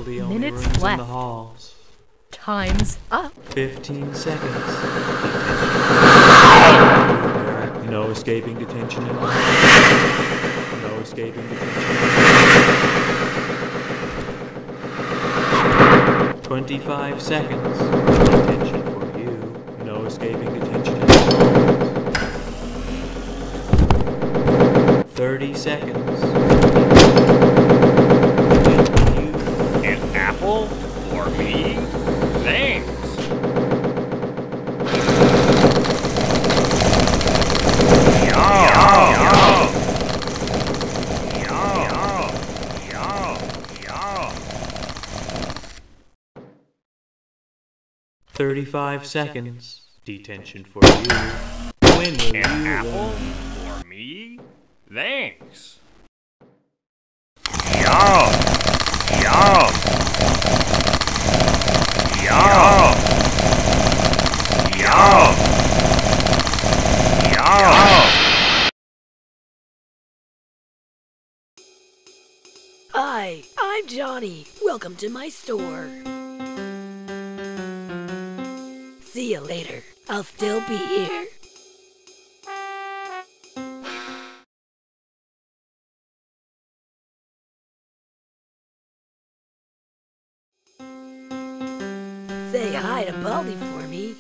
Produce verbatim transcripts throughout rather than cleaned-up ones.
Baldi only Minutes rooms in left. the halls. Time's up. Fifteen seconds. No escaping detention anymore. No escaping detention. Twenty-five seconds. Detention for you. No escaping detention anymore. Thirty seconds. An apple? For me? Thanks! Yo! Yo! Yo! Yo! Yo! Thirty-five seconds. Detention for you. When will An you apple? learn? For me? Thanks! Yo! Yo! Yo! Yo! Yo! Hi, I'm Johnny. Welcome to my store. See you later. I'll still be here. Say hi to Baldi for me.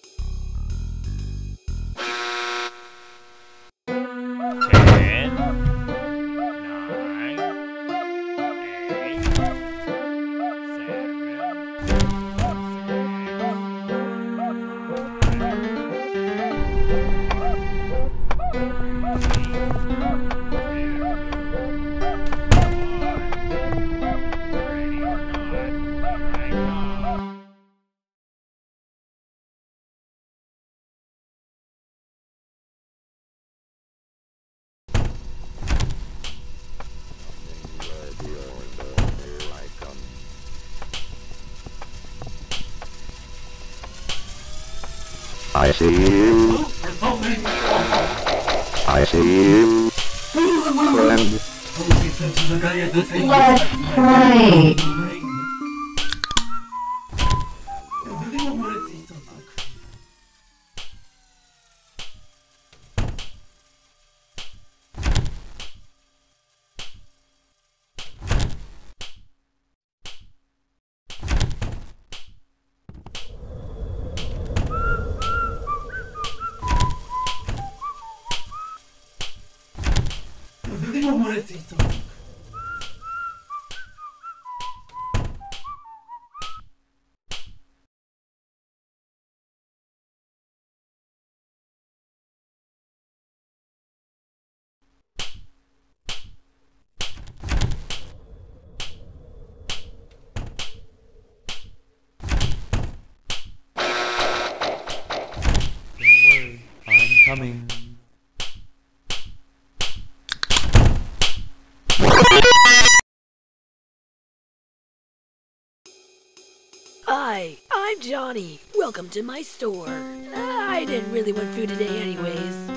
Ten, nine, eight, I see you. I see you. Friend. Let's play. Coming. Hi, I'm Johnny. Welcome to my store. I didn't really want food today anyways.